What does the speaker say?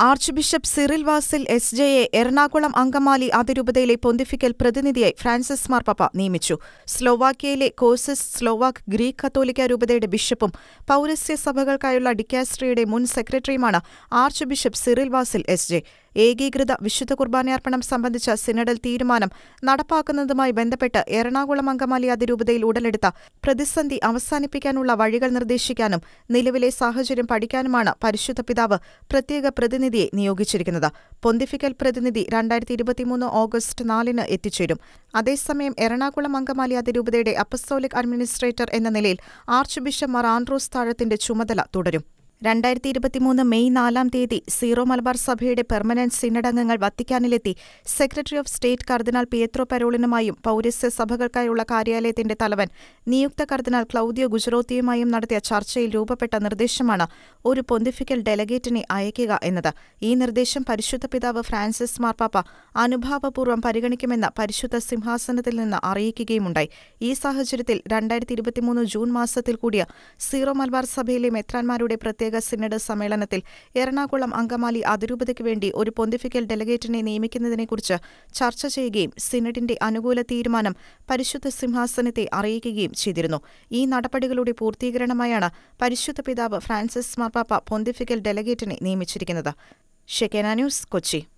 Arch bishop Cyril Vasil എസ്.ജെയെ എറണാകുളം അങ്കമാലി അതിരൂപതയിലെ pontifical പ്രതിനിധിയായി ഫ്രാൻസിസ് മാർപ്പാപ്പ നിയമിച്ചു. സ്ലോവാക്യയിലെ കോസസ് സ്ലോവാക് ഗ്രീക്ക് കത്തോലിക്ക രൂപതയുടെ ബിഷപ്പും പൗരസ്ത്യ സഭകൾക്കായുള്ള ഡിക്കാസ്ട്രിയുടെ മുൻ സെക്രട്ടറിയുമാണ് archbishop Cyril Vasil SJ. ഏകീകൃത വിശുദ്ധ കുർബാനയർപ്പണം സംബന്ധിച്ച സിനഡൽ തീരുമാനം നടപ്പാക്കുന്നതുമായി ബന്ധപ്പെട്ട് എറണാകുളം അങ്കമാലി അതിരൂപതയിൽ ഉടലെടുത്ത പ്രതിസന്ധി അവസാനിപ്പിക്കാനുള്ള വഴികൾ നിർദ്ദേശിക്കാനും നിലവിലെ സാഹചര്യം പഠിക്കാനുമാണ് പരിശുദ്ധ പിതാവ് പ്രത്യേക പ്രതിനിധിയെ നിയോഗിച്ചിരിക്കുന്നത്. പൊന്തിഫിക്കൽ പ്രതിനിധി 2023 ഓഗസ്റ്റ് 4 എത്തിച്ചേരും. അതേസമയം എറണാകുളം അങ്കമാലി അതിരൂപതയുടെ അപ്പസ്തോലിക് അഡ്മിനിസ്ട്രേറ്റർ എന്ന നിലയിൽ ആർച്ച് ബിഷപ്പ് മാർ ആൻഡ്രൂസ് താഴത്തിന്റെ ചുമതല തുടരും. 2023 മെയ് 4 സീറോ മലബാർ സഭയുടെ പെർമനന്റ് സിനഡ് അംഗങ്ങൾ വത്തിക്കാനിലെത്തി സെക്രട്ടറി ഓഫ് സ്റ്റേറ്റ് കർദിനാൾ പിയത്രോ പരോളിനുമായും പൗരസ്ത്യ സഭകൾക്കായുള്ള കാര്യാലയത്തിന്റെ തലവൻ നിയുക്ത കർദിനാൾ ക്ലൗദിയോ ഗുജറോത്തിയുമായും നടത്തിയ ചർച്ചയിൽ രൂപപ്പെട്ട നിർദ്ദേശമാണ് ഒരു പൊന്തിഫിക്കൽ ഡെലഗേറ്റിനെ അയക്കുക എന്നത്. ഈ നിർദ്ദേശം പരിശുദ്ധ പിതാവ് ഫ്രാൻസിസ് മാർപ്പാപ്പ അനുഭാവപൂർവ്വം പരിഗണിക്കുമെന്ന് പരിശുദ്ധ സിംഹാസനത്തിൽ നിന്ന് അറിയിക്കുകയുമുണ്ടായി. ഈ സാഹചര്യത്തിൽ 2023 ജൂൺ മാസത്തിൽ കൂടിയ സീറോ മലബാർ സഭയിലെ മെത്രാന്മാരുടെ പ്രത്യേക സിനഡ് സമ്മേളനത്തിൽ എറണാകുളം അങ്കമാലി അതിരൂപതയ്ക്ക് വേണ്ടി ഒരു പൊന്തിഫിക്കൽ ഡെലഗേറ്റിനെ നിയമിക്കുന്നതിനെക്കുറിച്ച് ചർച്ച ചെയ്യുകയും സിനഡിന്റെ അനുകൂല തീരുമാനം പരിശുദ്ധ സിംഹാസനത്തെ അറിയിക്കുകയും ചെയ്തിരുന്നു. ഈ നടപടികളുടെ പൂർത്തീകരണമായാണ് പരിശുദ്ധ പിതാവ് ഫ്രാൻസിസ് മാർപ്പാപ്പ പൊന്തിഫിക്കൽ ഡെലഗേറ്റിനെ നിയമിച്ചിരിക്കുന്നത്. Shekinah news, Kochi.